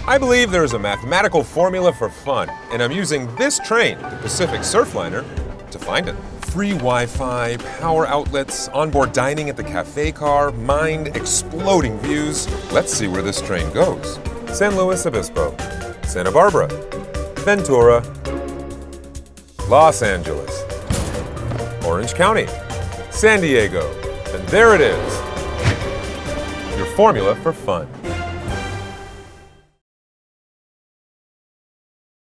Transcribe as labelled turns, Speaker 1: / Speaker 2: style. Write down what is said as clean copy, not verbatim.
Speaker 1: I believe there is a mathematical formula for fun, and I'm using this train, the Pacific Surfliner, to find it. Free Wi-Fi, power outlets, onboard dining at the cafe car, mind-exploding views. Let's see where this train goes. San Luis Obispo, Santa Barbara, Ventura, Los Angeles, Orange County, San Diego, and there it is, your formula for fun.